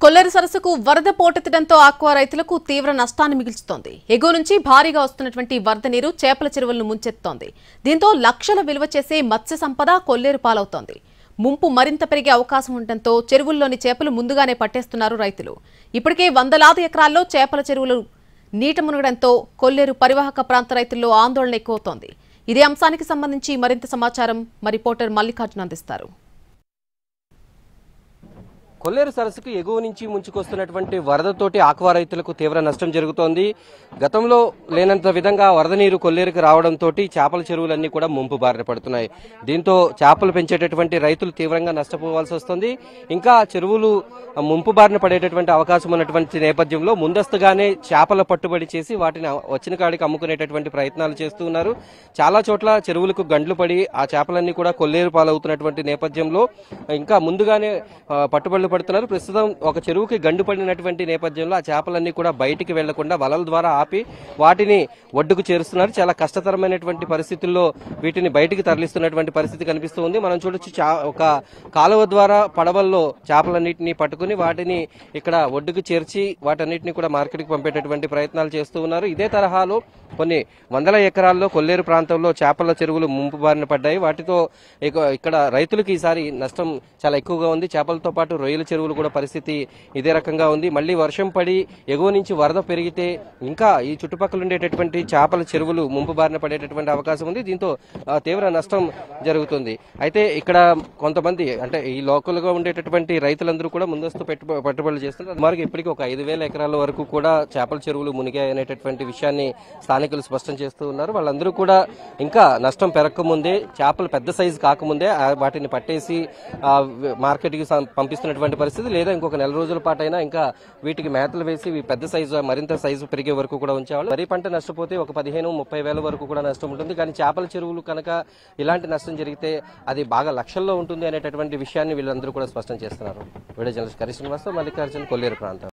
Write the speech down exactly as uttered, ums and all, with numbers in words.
కొల్లేరు సరస్సుకు వరద పోటెత్తడంతో ఆక్వా రైతులకు తీవ్ర నష్టాన్ని మిగిల్చుతోంది. ఎగువ నుంచి భారీగా వస్తున్నటువంటి వరద నీరు చేపల చెరువులను ముంచెత్తుతోంది. దీంతో లక్షల విలువ చేసే మత్స్య సంపద కొల్లేరు పాలవుతోంది. ముంపు మరింత పెరిగే అవకాశం ఉండటంతో చెరువుల్లోని చేపలు ముందుగానే పట్టేస్తున్నారు రైతులు. ఇప్పటికే వందలాది ఎకరాల్లో చేపల చెరువులు నీట మునగడంతో కొల్లేరు పరివాహక ప్రాంత రైతుల్లో ఆందోళన ఎక్కువవుతోంది. ఇదే అంశానికి సంబంధించి మరింత సమాచారం మా రిపోర్టర్ మల్లికార్జున అందిస్తారు. కొల్లేరు సరస్సుకు ఎగువ నుంచి ముంచుకొస్తున్నటువంటి వరదతోటి ఆక్వా రైతులకు తీవ్ర నష్టం జరుగుతోంది. గతంలో లేనంత విధంగా వరద నీరు కొల్లేరుకు రావడంతో చేపల చెరువులన్నీ కూడా ముంపు బారిన పడుతున్నాయి. దీంతో చేపలు పెంచేటటువంటి రైతులు తీవ్రంగా నష్టపోవాల్సి వస్తుంది. ఇంకా చెరువులు ముంపు బారిన పడేటటువంటి అవకాశం ఉన్నటువంటి నేపథ్యంలో ముందస్తుగానే చేపల పట్టుబడి చేసి వాటిని వచ్చిన కాడికి అమ్ముకునేటటువంటి ప్రయత్నాలు చేస్తూ ఉన్నారు. చాలా చోట్ల చెరువులకు గండ్లు పడి ఆ చేపలన్నీ కూడా కొల్లేరు పాలవుతున్నటువంటి నేపథ్యంలో ఇంకా ముందుగానే పట్టుబడులు పడుతున్నారు. ప్రస్తుతం ఒక చెరువుకి గండు పడినటువంటి నేపథ్యంలో ఆ చేపలన్నీ కూడా బయటికి వెళ్లకుండా వలల ద్వారా ఆపి వాటిని ఒడ్డుకు చేరుస్తున్నారు. చాలా కష్టతరమైనటువంటి పరిస్థితుల్లో వీటిని బయటికి తరలిస్తున్నటువంటి పరిస్థితి కనిపిస్తూ ఉంది. మనం చూడొచ్చు ఒక కాలువ ద్వారా పడవల్లో చేపలన్నింటినీ పట్టుకుని వాటిని ఇక్కడ ఒడ్డుకు చేర్చి వాటన్నిటిని కూడా మార్కెట్కి పంపేటటువంటి ప్రయత్నాలు చేస్తూ ఉన్నారు. ఇదే తరహాలో కొన్ని వందల ఎకరాల్లో కొల్లేరు ప్రాంతంలో చేపల చెరువులు ముంపు బారిన పడ్డాయి. వాటితో ఇక్కడ రైతులకు ఈసారి నష్టం చాలా ఎక్కువగా ఉంది. చేపలతో పాటు రొయ్యల చెరువులు కూడా పరిస్థితి ఇదే రకంగా ఉంది. మళ్లీ వర్షం పడి ఎగువ నుంచి వరద పెరిగితే ఇంకా ఈ చుట్టుపక్కల ఉండేటటువంటి చేపల చెరువులు ముంపు బారిన పడేటటువంటి అవకాశం ఉంది. దీంతో తీవ్ర నష్టం జరుగుతుంది. అయితే ఇక్కడ కొంతమంది అంటే ఈ లోకల్ గా ఉండేటటువంటి రైతులందరూ కూడా ముందస్తు పెట్టుబడులు చేస్తున్నారు. మరి ఇప్పటికీ ఒక ఐదు వేల ఎకరాల వరకు కూడా చేపల చెరువులు మునిగాయి అనేటటువంటి విషయాన్ని స్థానికులు స్పష్టం చేస్తూ ఉన్నారు. వాళ్ళందరూ కూడా ఇంకా నష్టం పెరగకముందే చేపలు పెద్ద సైజు కాకముందే వాటిని పట్టేసి మార్కెట్ కి పంపిస్తున్నటువంటి పరిస్థితి, లేదా ఇంకొక నెల రోజుల పాటైనా ఇంకా వీటికి మేతలు వేసి పెద్ద సైజు మరింత సైజు పెరిగే వరకు కూడా ఉంచేవాళ్ళు. వరి పంట నష్టపోతే ఒక పదిహేను ముప్పై వేల వరకు కూడా నష్టం ఉంటుంది. కానీ చేపల చెరువులు కనుక ఇలాంటి నష్టం జరిగితే అది బాగా లక్షల్లో ఉంటుంది అనేటటువంటి విషయాన్ని వీళ్ళందరూ కూడా స్పష్టం చేస్తున్నారు. వీడియో జర్నలిస్ట్ కరి శ్రీనివాసరావు, మల్లికార్జున, కొల్లేరు ప్రాంతం.